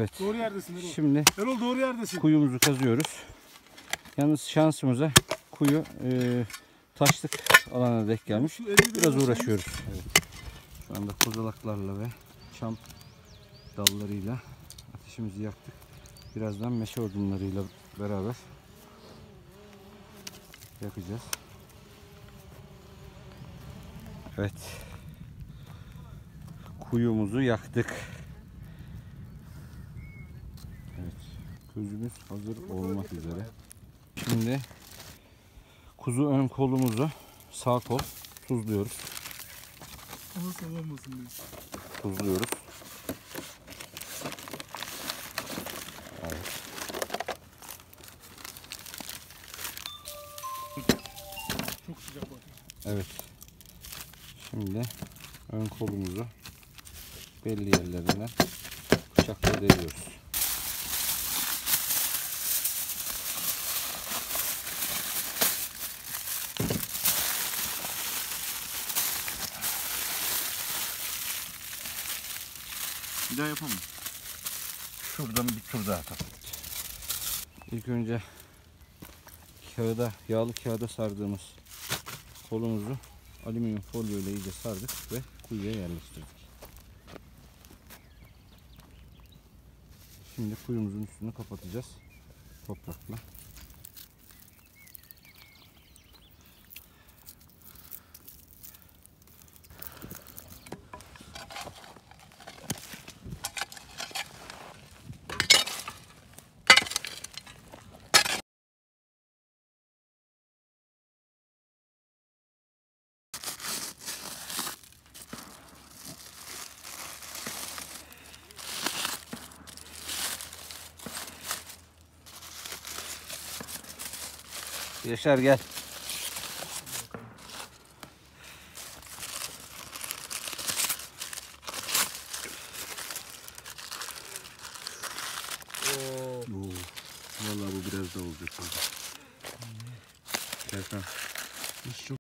Evet. Doğru yerdesin Erol. Şimdi Erol doğru yerdesin. kuyumuzu kazıyoruz. Yalnız şansımıza kuyu taşlık alana denk gelmiş. Biraz uğraşıyoruz. Evet. Şu anda kozalaklarla ve çam dallarıyla ateşimizi yaktık. Birazdan meşe odunlarıyla beraber yakacağız. Evet. Kuyumuzu yaktık. Evet. Közümüz hazır olmak üzere. Şimdi kuzu ön kolumuzu, sağ kol tuzluyoruz. Ama sallanmasın diye. Tuzluyoruz. Evet. Çok sıcak bak. Evet. Şimdi ön kolumuzu belli yerlerinden bıçakla deliyoruz. Bir daha yapalım mı? Şuradan bir tur daha atalım. İlk önce yağlı kağıda sardığımız kolumuzu alüminyum folyo ile iyice sardık ve kuyuya yerleştirdik. Şimdi kuyumuzun üstünü kapatacağız toprakla. Yaşar gel. Vallahi bu biraz da olacak. Serkan. Çok